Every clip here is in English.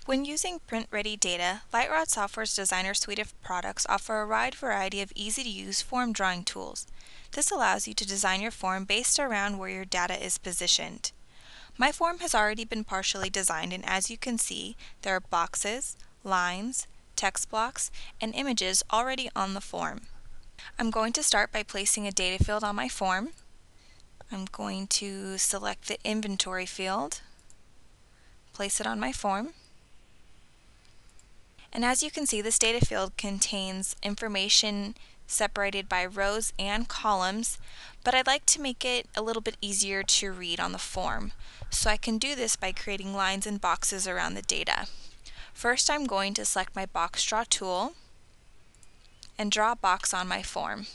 When using print-ready data, Lytrod Software's Designer suite of products offer a wide variety of easy-to-use form drawing tools. This allows you to design your form based around where your data is positioned. My form has already been partially designed, and as you can see, there are boxes, lines, text blocks, and images already on the form. I'm going to start by placing a data field on my form. I'm going to select the inventory field, place it on my form. And as you can see, this data field contains information separated by rows and columns, but I'd like to make it a little bit easier to read on the form. So I can do this by creating lines and boxes around the data. First, I'm going to select my box draw tool and draw a box on my form.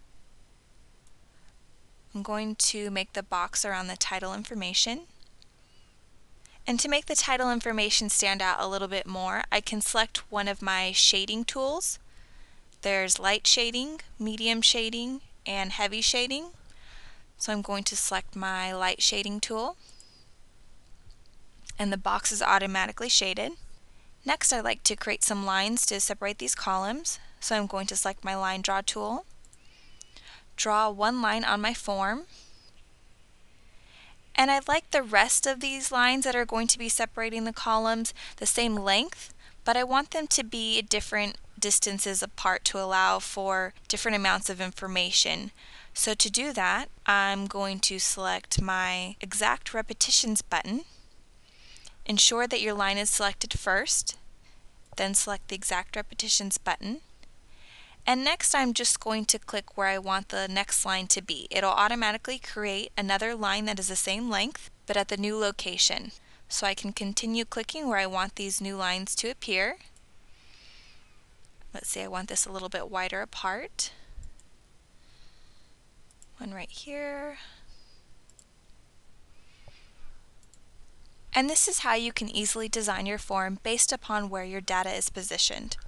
I'm going to make the box around the title information. And to make the title information stand out a little bit more, I can select one of my shading tools. There's light shading, medium shading, and heavy shading. So I'm going to select my light shading tool, and the box is automatically shaded. Next, I'd like to create some lines to separate these columns. So I'm going to select my line draw tool, draw one line on my form, and I'd like the rest of these lines that are going to be separating the columns the same length, but I want them to be different distances apart to allow for different amounts of information. So to do that, I'm going to select my exact repetitions button, ensure that your line is selected first, then select the exact repetitions button. And next I'm just going to click where I want the next line to be. It'll automatically create another line that is the same length, but at the new location. So I can continue clicking where I want these new lines to appear. Let's say I want this a little bit wider apart. One right here. And this is how you can easily design your form based upon where your data is positioned.